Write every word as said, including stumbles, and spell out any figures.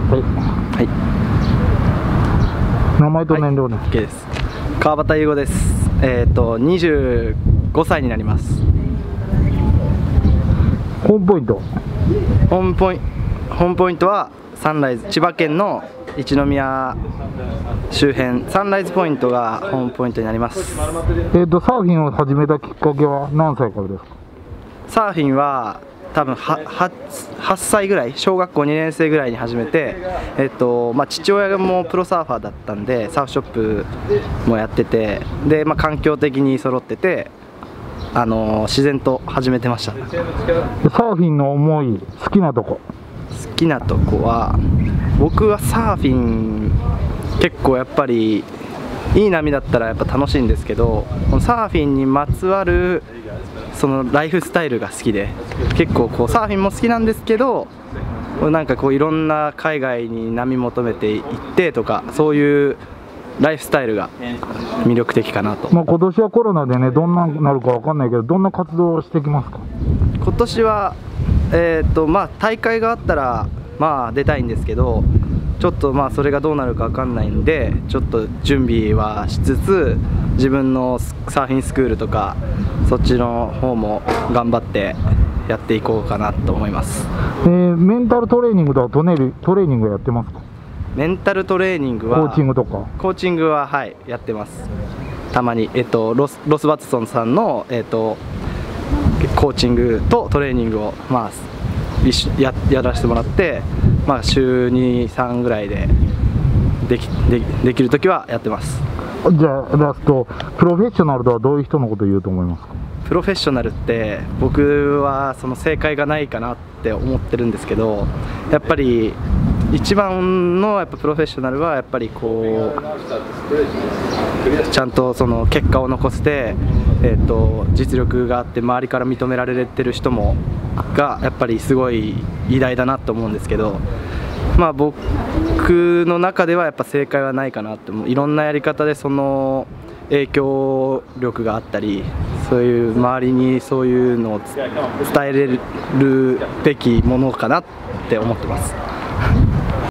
はい。 名前と年齢です。 OK です。川端優吾です。えっとにじゅうごさいになります。 ホームポイント。 ホームポイント、ホームポイントはサンライズ、千葉県の一宮周辺、サンライズポイントがホームポイントになります。 えっとサーフィンを始めたきっかけは何歳からですか？ サーフィンは多分はははっさいぐらい、小学校にねんせいぐらいに始めて、えっとまあ、父親もプロサーファーだったんでサーフショップもやってて、で、まあ、環境的に揃ってて、あの自然と始めてました。サーフィンの思い、好きなとこ好きなとこは、僕はサーフィン結構やっぱりいい波だったらやっぱ楽しいんですけど、サーフィンにまつわるそのライフスタイルが好きで、結構こうサーフィンも好きなんですけど、なんかこういろんな海外に波求めていってとか、そういうライフスタイルが魅力的かなと。 まあ今年はコロナでね、どんなになるかわかんないけど、どんな活動をしてきますか？ 今年はえー、っとまあ大会があったらまあ出たいんですけど、ちょっとまあそれがどうなるかわかんないんで、ちょっと準備はしつつ、自分のサーフィンスクールとかそっちの方も頑張ってやっていこうかなと思います。 えー、メンタルトレーニングとかトネルトレーニングやってますか？ メンタルトレーニングはコーチングとかコーチングははいやってます。たまに、えっと、ロスロスバツソンさんの、えっと、コーチングとトレーニングを、まあ、一緒ややらせてもらって、まあ、週に、さんぐらいででき、で、できるときはやってます。 じゃあラスト、プロフェッショナルとはどういう人のことを言うと思いますか？ プロフェッショナルって僕はその正解がないかなって思ってるんですけど、やっぱり一番のやっぱプロフェッショナルはやっぱりこうちゃんとその結果を残して、えーと実力があって周りから認められてる人もがやっぱりすごい偉大だなと思うんですけど、まあ僕の中ではやっぱ正解はないかなって、いろんなやり方でその影響力があったり、そういう周りにそういうのを伝えれるべきものかなって思ってます。